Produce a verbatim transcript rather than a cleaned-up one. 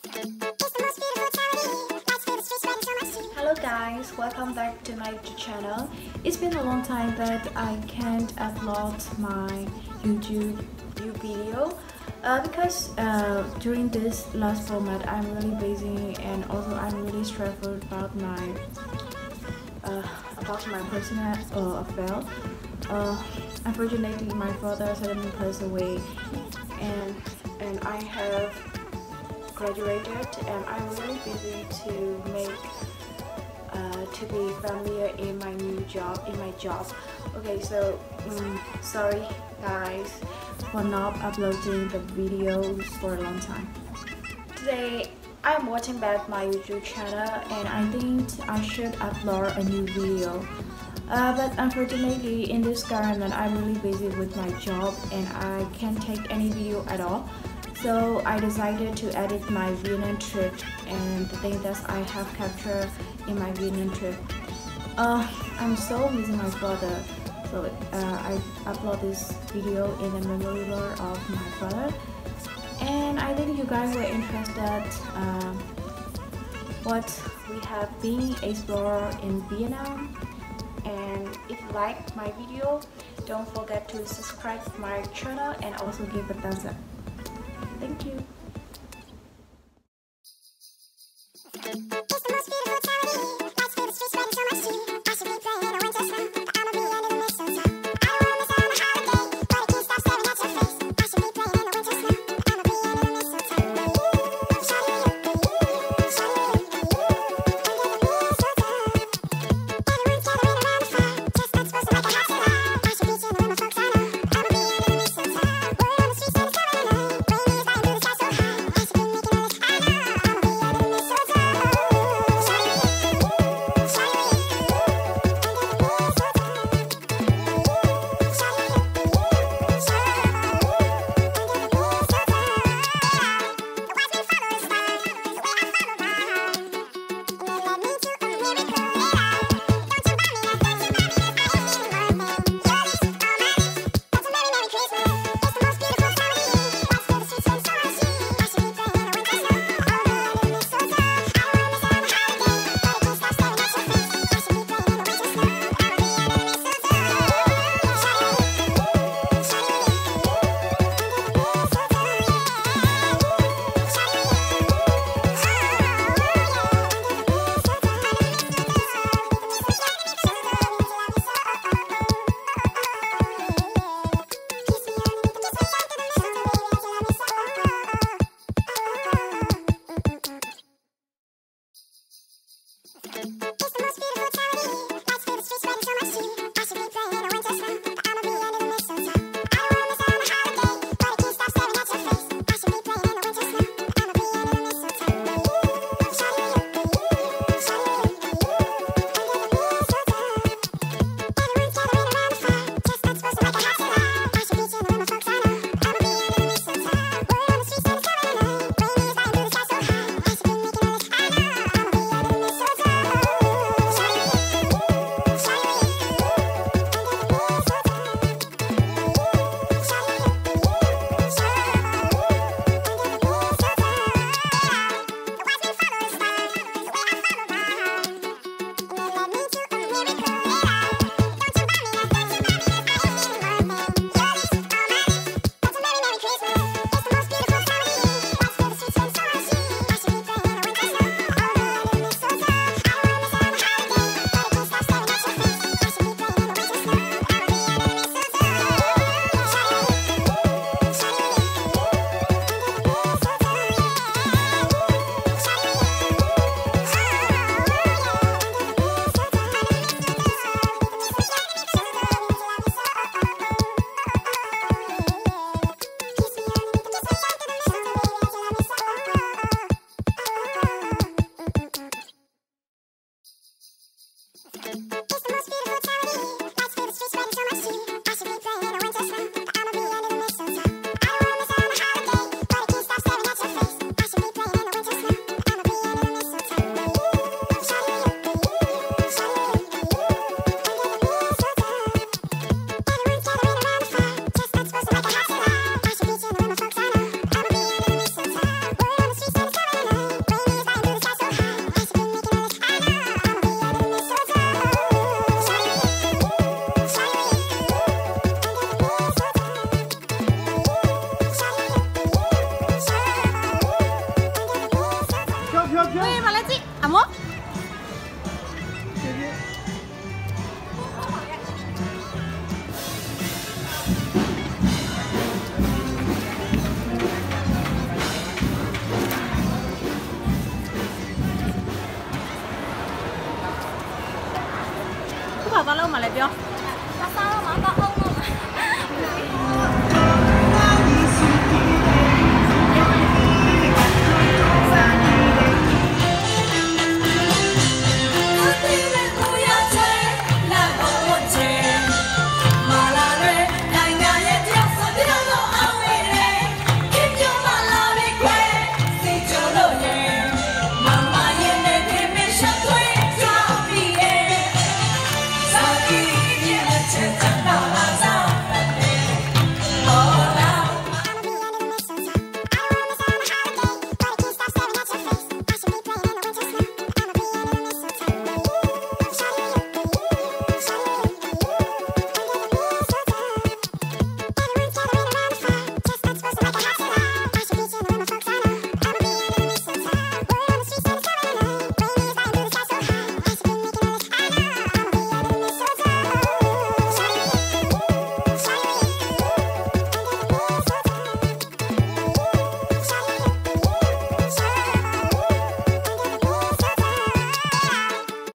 Hello guys, welcome back to my YouTube channel. It's been a long time that I can't upload my YouTube video uh, because uh, during this last format I'm really busy, and also I'm really stressful about my uh, about my personal uh, affair. Uh, unfortunately, my father suddenly passed away, and and I have graduated, and I'm really busy to make uh, to be familiar in my new job in my job. Okay, so um, sorry guys for not uploading the videos for a long time. Today I'm watching back my YouTube channel, and I think I should upload a new video. Uh, but unfortunately, in this current, I'm really busy with my job and I can't take any video at all. So I decided to edit my Vietnam trip and the things that I have captured in my Vietnam trip. Uh, I'm so missing my father, so uh, I upload this video in the memorial of my father. And I think you guys were interested uh, what we have been explored in Vietnam. And if you like my video, don't forget to subscribe to my channel and also give a thumbs up. Thank you. vào lâu mà lại biểu